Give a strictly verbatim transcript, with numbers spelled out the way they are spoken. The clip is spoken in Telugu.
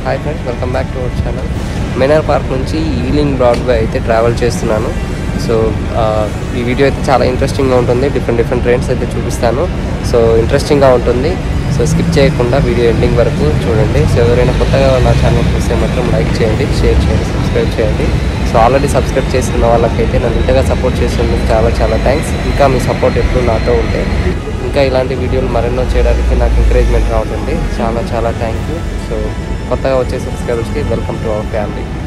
Hi friends, welcome back to our channel. Manor Park నుంచి ఈలింగ్ బ్రాడ్వే అయితే ట్రావెల్ చేస్తున్నాను. సో ఈ వీడియో అయితే చాలా ఇంట్రెస్టింగ్గా ఉంటుంది. డిఫరెంట్ డిఫరెంట్ ట్రైన్స్ అయితే చూపిస్తాను. సో ఇంట్రెస్టింగ్గా ఉంటుంది. సో స్కిప్ చేయకుండా వీడియో ఎండింగ్ వరకు చూడండి. సో ఎవరైనా కొత్తగా నా ఛానల్ చూస్తే మాత్రం లైక్ చేయండి, షేర్ చేయండి, సబ్స్క్రైబ్ చేయండి. సో ఆల్రెడీ సబ్స్క్రైబ్ చేసుకున్న వాళ్ళకైతే నన్ను ఇంతగా సపోర్ట్ చేసినందుకు చాలా చాలా థ్యాంక్స్. ఇంకా మీ సపోర్ట్ ఎప్పుడు నాతో ఉంటే ఇంకా ఇలాంటి వీడియోలు మరెన్నో చేయడానికి నాకు ఎంకరేజ్మెంట్గా ఉంటుంది. చాలా చాలా థ్యాంక్ యూ. సో కొత్తగా వచ్చే సబ్స్క్రైబర్స్కి వెల్కమ్ టు అవర్ ఫ్యామిలీ.